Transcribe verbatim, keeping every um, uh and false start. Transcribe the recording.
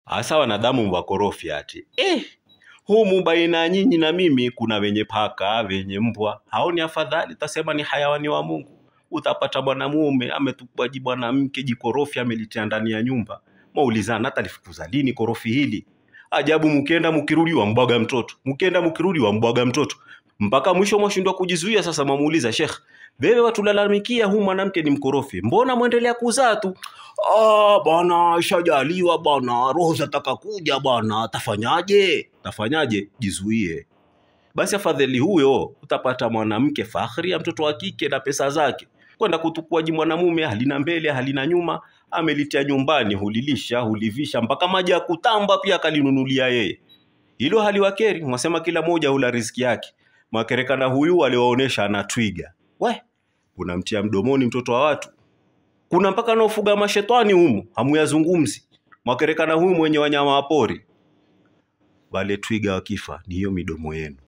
Hasa wanadamu wakorofi ati. Eh, humu baina nyinyi na mimi kuna wenye paka, wenye mbwa. Hao ni afadhali, tasema ni hayawani wa Mungu. Utapata mwanamume ametupaji mwanamke jikorofi amelitia ndani ya nyumba. Maulizana hata lifukuza lini korofi hili. Ajabu mkienda mkirudi wa mbwaga mtoto. Mkienda mkirudi wa mbwaga mtoto. Mpaka mwisho mwashindwa kujizuia sasa mwamuuliza Sheikh, wewe watulalamikia huyu mwanamke ni mkorofi. Mbona muendelea kuzaa tu? Ah bwana shajaliwa bwana, roho zataka kuja bwana, tafanyaje? Tafanyaje? Jizuie. Basi afadhali huyo utapata mwanamke fakhri ya mtoto wa kike na pesa zake. Kwenda kutukua ji mwanamume halina mbele halina nyuma, amelitia nyumbani, hulilisha, hulivisha mpaka maji ya kutamba pia akalinunulia yeye. Hilo haliwakeri, mwasema kila moja hula riziki yake. Makerekana huyu aliwaonesha ana twiga. We, unamtia mdomoni mtoto wa watu. Kuna mpaka naofuga mashetani humu, hamuyazungumzi. Makerekana huyu mwenye wanyama wa pori. Wale twiga wakifa ni hiyo midomo yenu.